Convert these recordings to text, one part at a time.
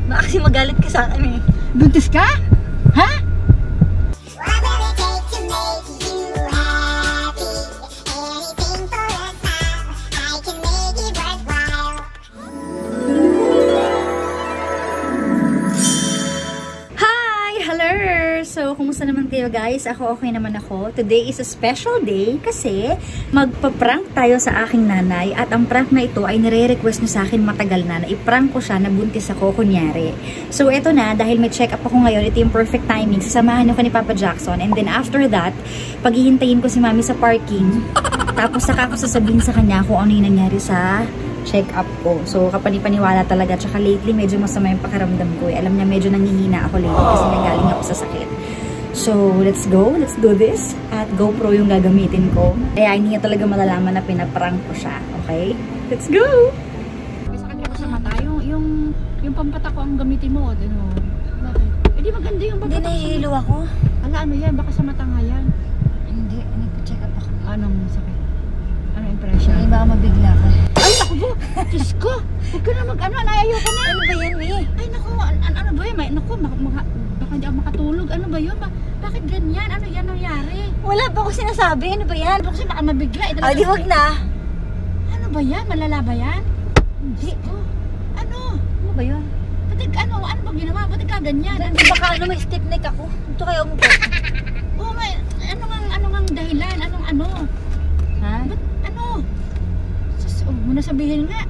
Baka kasi magalit ka sa akin eh. Buntis ka? Ha? So, kumusta naman kayo guys? Ako okay naman ako. Today is a special day kasi magpa-prank tayo sa aking nanay at ang prank na ito ay nire-request niya sa akin matagal na i-prank ko siya na buntis ako kunyari. So, eto na, dahil may check up ako ngayon, ito yung perfect timing. Sasamahan ko ni Papa Jackson and then after that, paghihintayin ko si Mami sa parking tapos saka ko sasabihin sa kanya kung ano yung nangyari sa check-up ko. So, kapanipaniwala talaga. Tsaka lately, medyo masama yung pakiramdam ko eh. Alam niya, medyo nanghihina ako lately kasi nagaling ako sa sakit. So, let's go. Let's do this. At GoPro yung gagamitin ko. Kaya hindi niya talaga malalaman na pinaprank ko siya. Okay? Let's go! Sa kanya ko sa mata, yung pampata ko ang gamitin mo. Ano? Bakit? Eh, di maganda yung pampata ko. Hindi, nahihilo ako. Ala, ano yan? Baka sa mata nga yan. Hindi, nagpa-check up ako. Anong sakit? Anong impression? Ay, baka mabigla ka. Ay, naku po! Diyos ko! Huwag ka na mag-ano, ayaw ka na! Ano ba yan, eh? Ay, naku, ano ba yun? Naku, baka hindi ako makatulog. Ano ba yun? Bakit ganyan? Ano yan nangyari? Wala pa ako sinasabi. Ano ba yan? Kasi baka mabigla. Ay, di wag na. Ano ba yan? Malala ba yan? Hindi. Ano? Ano ba yun? Ano ba ginawa? Ba't ka ganyan? Baka ano, may stiff neck ako. Ito kayo mo po. Oo, may, ano nga dahilan? Ano? Ha? Ba't, ano? Muna sabihin nga.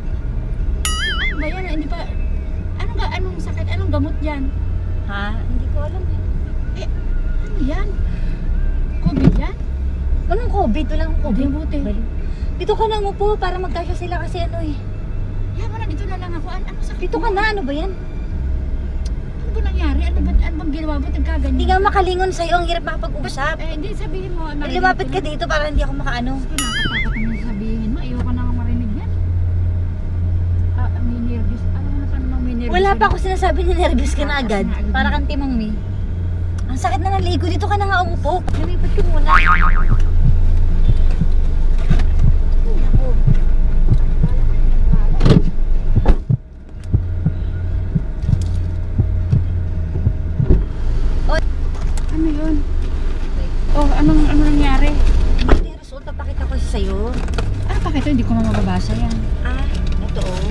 Ano ba yan? Hindi pa, anong sakit? Anong gamot yan? Ha? Hindi ko alam eh. Ano yan? COVID yan? Anong COVID? Walang COVID. Buti. Dito ka na mo po para magkasya sila kasi ano eh. Yan mo na, dito na lang ako. Ano sakit? Dito ka na, ano ba yan? Ano ba nangyari? Ano bang ginawa mo? Nagkaganyan? Hindi nga makalingon sa'yo, ang hirap makapag-usap. Hindi, sabihin mo. Lumapit ka dito para hindi ako makaano. Nakakatakot naman sabihin mo. Ayoko na akong marinig yan. May nervous. Ano na paano may nervous? Wala pa ako sinasabi na nervous ka na agad. Para kang timang me. Ang sakit na ng ligo. Dito ka na nga umupo. Lumipat ka muna. Ano yun? Oh, anong nangyari? Hindi result. Papakita ko sa'yo. Ano pa ito? Hindi ko mababasa yan. Ito oh.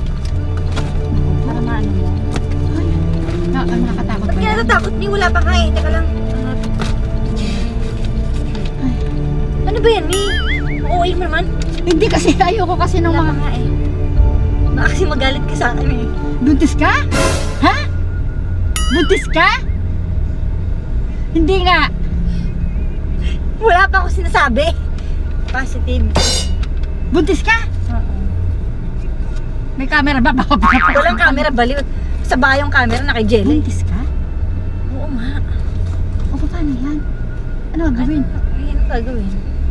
Para maano mo. Nakakatakot Ba't ba ka yan? natatakot niyo? Wala pa nga eh. Teka lang. Ano ba yan, Mi? Oo, mo naman. Hindi kasi, ayoko kasi ng Wala mga... pa nga eh. Baka kasi magalit ka sa akin eh. Buntis ka? Ha? Buntis ka? Hindi nga. Wala pa ako sinasabi. Positive. Buntis ka? Oo. May camera ba? Baka Walang camera, baliw. Sa bayong camera na kay Jelly. Buntis ka? Oo nga. O, paano yan? Ano gagawin? Ano gagawin?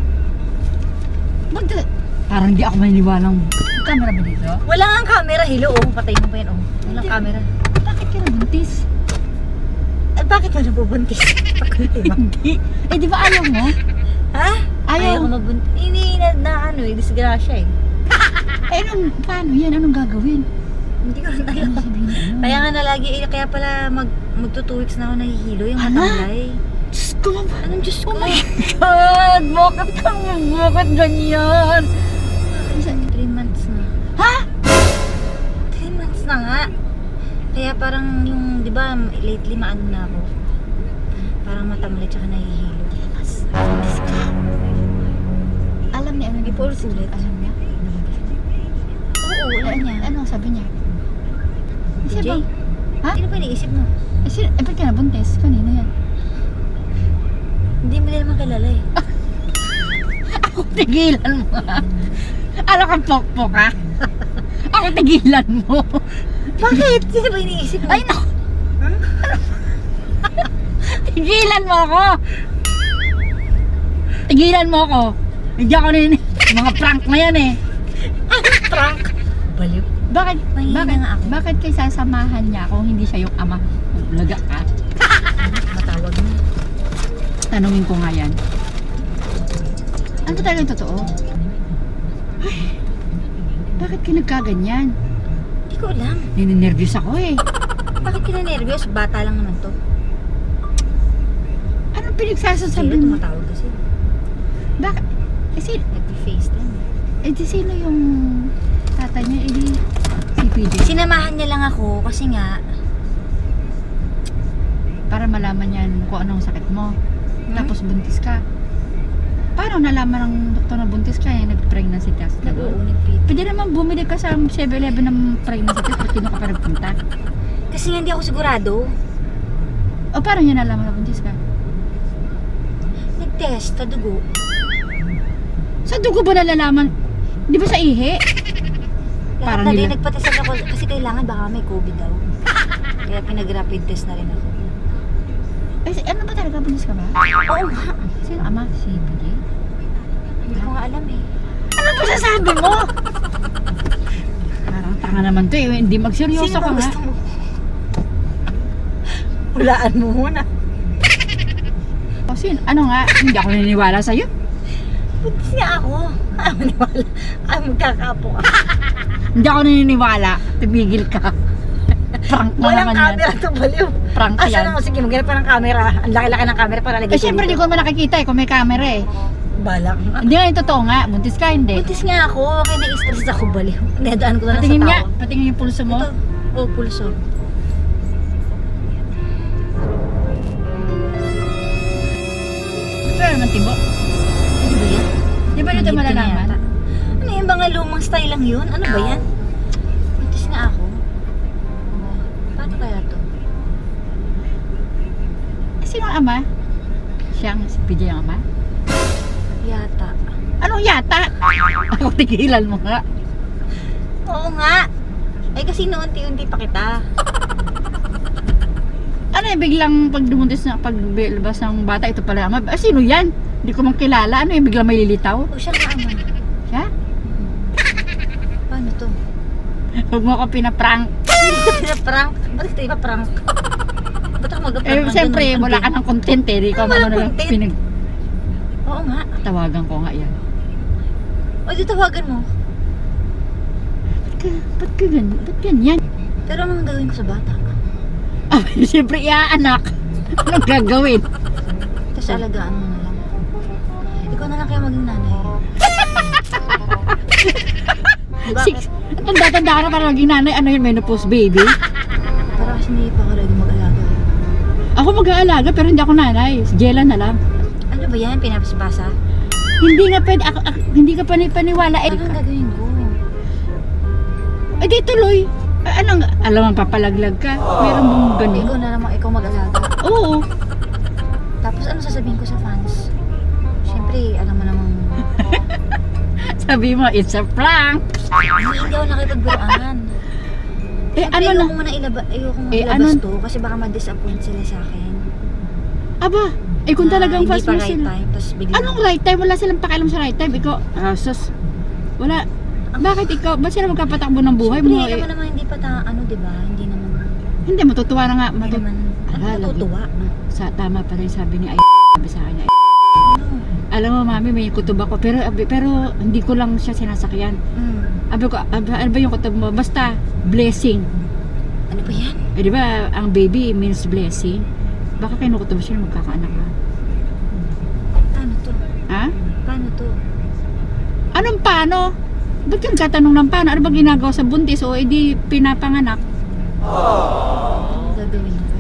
Parang hindi ako maniniwalang may camera ba dito? Wala nga ang camera. Hello, oh. Patay mo pa yan, oh. Walang camera. Bakit ka nabuntis? Bakit ka nabubuntis? Hindi. Eh, di ba ayaw mo? Ha? Ayaw. ko mabuntis. Hindi na ano eh. Disgrasya eh. Eh, paano yan? Anong gagawin? Hindi ko rin alam. Kaya nga na lagi eh. Kaya pala magto 2 weeks na ako nahihilo. Yung matanglay. Diyos ko naman. Anong Diyos ko? Oh my God! Bakit ganyan? 3 months na. Ha? 3 months na nga. Kaya parang yung, di ba, lately maano na ako. Parang matamlay tsaka nahihilo. Alam niya, ano Paulit-ulit. Alam niya? Oo, wala niya. Ano sabi niya? Kasi Jay? ba? Ha? Sino ba iniisip mo? Ba't ka nabuntis? Kanina yan. Hindi mo din naman kilala eh. Ako tigilan mo ha? Ano kang pokpok ha? Ako tigilan mo. Bakit? Sino ba iniisip mo? Ay naku! Tigilan mo ako! Tigilan mo ako! Hindi ako mga prank na yan eh. Prank! Baliw. Bakit? Mahina nga ako. Bakit kayo sasamahan niya kung hindi siya yung ama? Laga ka. Matawag na. Tanungin ko nga yan. Ano ba talagang totoo? Ay, bakit ka nagkaganyan? Hindi Hindi ko alam. Nininervyos ako eh. Bakit kinanervyos? Bata lang naman to. Anong Sino pinagsasasabi mo? tumatawag kasi? Bakit? Nag-FaceTime. Di sino yung tatay niya? Si PJ. Sinamahan niya lang ako kasi nga, Para malaman niya kung anong sakit mo. Tapos buntis ka. Paano nalaman ng doktor na buntis ka? Yung nag-pregnancy test. nag-uunit fit. Pwede naman bumili ka sa 7-Eleven ng pregnancy test. Ba't hindi ka pa nagpunta? Kasi nga hindi ako sigurado. O paano niya nalaman na buntis ka? Nag-test, dugo. Sa dugo ba nalalaman? Di ba sa ihi? Lahat Parang na din nila- nagpa-test ako kasi kailangan baka may COVID daw. Kaya pinag-rapid test na rin ako. Ano ba talaga? Buntis ka ba? Oo nga. Sino ama? Si PJ? Hindi ko nga alam eh. Ano ba sasabi mo? Parang tanga naman to eh. Hindi magseryoso Sino ka ba nga. gusto mo? Hulaan mo muna. O sino? Ano nga? Hindi ako naniniwala sa'yo. Buntis nga ako. Maniwala. Magkakapo ka. Hindi ako naniniwala. Tumigil ka. Prank mo Walang naman yan. camera to, baliw. Prank Asa yan. na, sige, maghanap pa ng camera. Ang laki-laki ng camera para lagay Eh syempre hindi ko naman nakikita eh kung may camera eh. Balak. Hindi nga yung totoo nga. Buntis ka hindi. Buntis nga ako. Kaya na-stress ako, baliw. Nedaan ko na lang Patingin sa nga. tao. Patingin yung pulso mo. Ito. Oh, pulso. Pero naman tibo. Ano ba yan? Di ba dito Nandito na malalaman? yata. Ano yung mga lumang style lang yun? Ano ba yan? Buntis nga ako. Oh, paano kaya to? Sino ang ama? Siyang si PJ ang ama? Yata. Anong yata? Ako tigilan mo nga. Oo nga. Ay kasi noon-unti pa kita. Ano yung biglang pag dumuntis na paglabas ng bata, ito pala ama? Ah, sino yan? Hindi ko mang kilala. Ano yung biglang may lilitaw? O siya nga ama. Siya? Paano to? Huwag mo ako pinaprank. Prank? Ba't ito iba prank? Ba't ako mag-prank? Eh, siyempre, wala ka ng content eh. Di ko Walang ano lang content. pinag... Oo nga. Tawagan ko nga yan. O di tawagan mo. Ba't ka ganyan? Ba't ganyan? Pero anong gagawin ko sa bata? Ah, siyempre iaanak. Anong gagawin? Tapos alagaan mo na lang. Ikaw na lang kaya maging nanay. Bakit? Ang tanda ka na para maging nanay. Ano yun, menopause baby? Para kasi hindi pa ako ready mag-alaga. Ako mag-aalaga pero hindi ako nanay. Si Jella na lang. Ano ba yan? Pinapasbasa? Hindi nga pwede. Hindi ka paniwala. Eh, Anong gagawin ko? eh di tuloy. Anong, alam mo, papalaglag ka. Meron bang ganun? Ikaw na naman, ikaw mag-alaga. Oo. Tapos ano sasabihin ko sa fans? Siyempre, alam mo namang Sabi mo, it's a prank. hindi ako nakipagbiruan. Eh, Siyempre, ano na? ayoko muna Eh, ilabas ano? to kasi baka ma-disappoint sila sa akin. Aba, eh kung talagang fast mo Hindi pa right sila. time, tapos biglang... Anong right time? Wala silang pakialam sa right time. Ikaw, sus. Wala. Bakit ikaw? Ba't sila magkapatakbo ng buhay Siyempre, mo? alam Eh, mo naman hindi pa ano, diba? Hindi naman... hindi, matutuwa na nga. Hindi naman... Ano Ala, matutuwa? Sa tama pa rin sabi ni Ay. Sabi sa kanya. Ano? Alam mo, mami, may kutob ako. Pero hindi ko lang siya sinasakyan. Abi ko, ano ba yung kutob mo? Basta, blessing. Ano ba yan? Eh, di ba, ang baby means blessing. Baka kinukutob siya na magkakaanak ka. Paano to? Ha? Paano to? Anong paano? Ba't yung katanong ng paano? Ano ba ginagawa sa buntis o edi pinapanganak? Ano gagawin ko?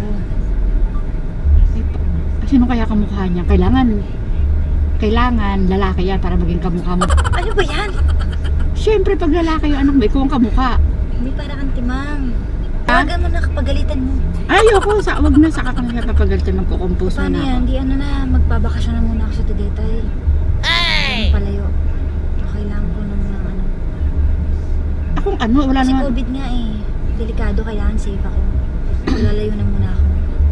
Sino kaya kamukha niya? Kailangan lalaki yan para maging kamukha mo. Ano ba yan? Siyempre, pag lalaki yung anak mo, ikaw ang kamukha. Hindi para kang timang. Ha? Tawagan mo na kapagalitan mo. Ayoko, wag na, saka ka na papagalitan, magkukompose Paano na yan? ako. Di ano na, magbabakasyon na muna ako sa Tagaytay. Ay! Palayo. Kailangan ko ng mga ano. Akong ano, wala Kasi naman. COVID nga eh. Delikado, kailangan safe ako. Lalayo na muna ako.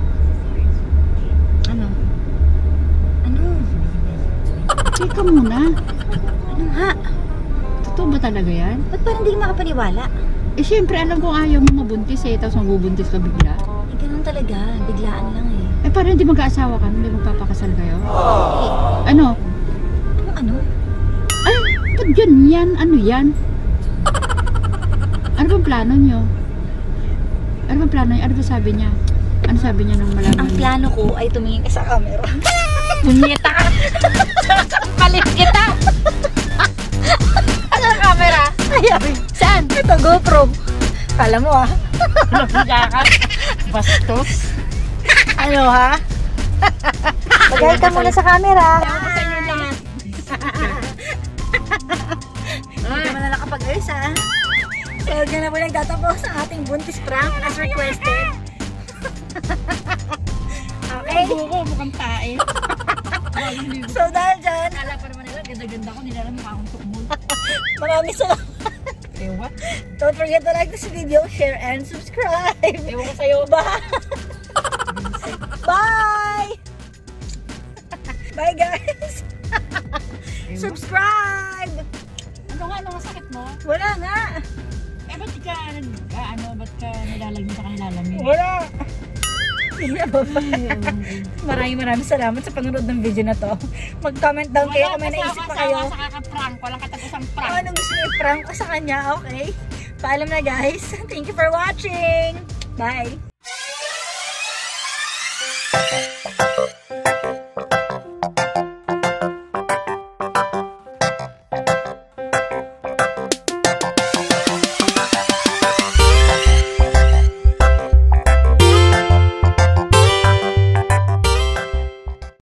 Ano? Ano? Teka muna. Ano nga? Totoo ba talaga yan? Ba't parang hindi ka makapaniwala? Eh, siyempre, alam kong ayaw mo mabuntis eh, tapos mabubuntis ka bigla. Eh, ganun talaga. Biglaan lang eh. Eh, parang hindi mag-aasawa ka, hindi magpapakasal kayo. Eh, Ano? ano? Ay, ba't ganyan? Ano yan? Ano bang plano nyo? Ano bang plano nyo? Ano ba sabi niya? Ano sabi niya nung malaman Ang niya? plano ko ay tumingin ka sa camera. Punyeta ka! Palit kita! Ano ang camera? Ay, Saan? ito GoPro. Kala mo ah. Napiga ka? Bastos. Ano ha? Pagay ka muna sa camera. Ewan ko sa inyo lahat. Hindi naman na nakapag-ayos ha. So, dyan na po nagtatapos sa ating buntis prank as requested. Okay? Buko, mukhang tae. So, dahil dyan, Kala pa naman nila, ganda-ganda ko, nila mukha akong tukmul. maraming salamat. Ewan. Don't forget to like this video, share, and subscribe. Ewan ko sa'yo. Bye! Bye! Bye guys! Subscribe! Ano nga sakit mo? Wala nga! Eh, ba't ka ba't ka nilalagay sa kanila lamig? Wala! Maraming salamat sa panonood ng video na to. Mag-comment down kayo kung may naisip pa kayo. Wala kasama sa kakaprank, walang katapusang prank. Kung anong gusto niyo i-prank ko sa kanya, okay? Paalam na guys. Thank you for watching! Bye!